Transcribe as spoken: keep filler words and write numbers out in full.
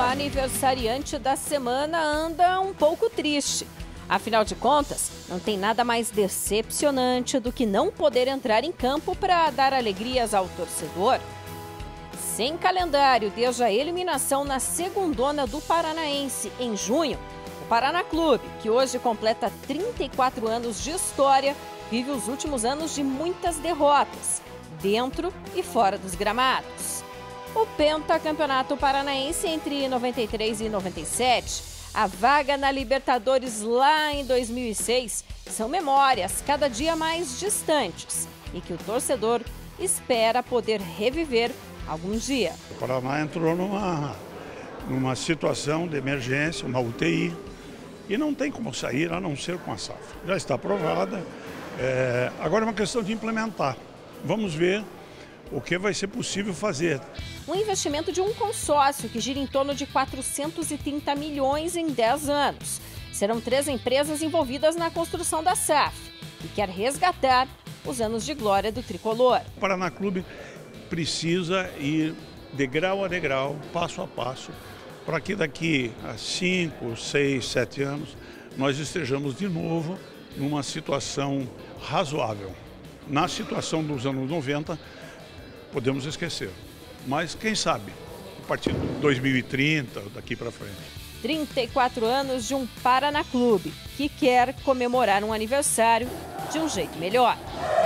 aniversariante da semana anda um pouco triste. Afinal de contas, não tem nada mais decepcionante do que não poder entrar em campo para dar alegrias ao torcedor. Sem calendário desde a eliminação na segundona do Paranaense em junho, o Paraná Clube, que hoje completa trinta e quatro anos de história, vive os últimos anos de muitas derrotas, dentro e fora dos gramados. O pentacampeonato paranaense entre noventa e três e noventa e sete, a vaga na Libertadores lá em dois mil e seis, são memórias cada dia mais distantes e que o torcedor espera poder reviver algum dia. O Paraná entrou numa, numa situação de emergência, uma U T I, e não tem como sair a não ser com a S A F. Já está aprovada, é, agora é uma questão de implementar. Vamos ver o que vai ser possível fazer. Um investimento de um consórcio que gira em torno de quatrocentos e trinta milhões em dez anos. Serão três empresas envolvidas na construção da S A F e quer resgatar os anos de glória do tricolor. O Paraná Clube precisa ir degrau a degrau, passo a passo, para que daqui a cinco, seis, sete anos nós estejamos de novo numa situação razoável. Na situação dos anos noventa, podemos esquecer. Mas quem sabe, a partir de dois mil e trinta, daqui para frente. trinta e quatro anos de um Paraná Clube que quer comemorar um aniversário de um jeito melhor.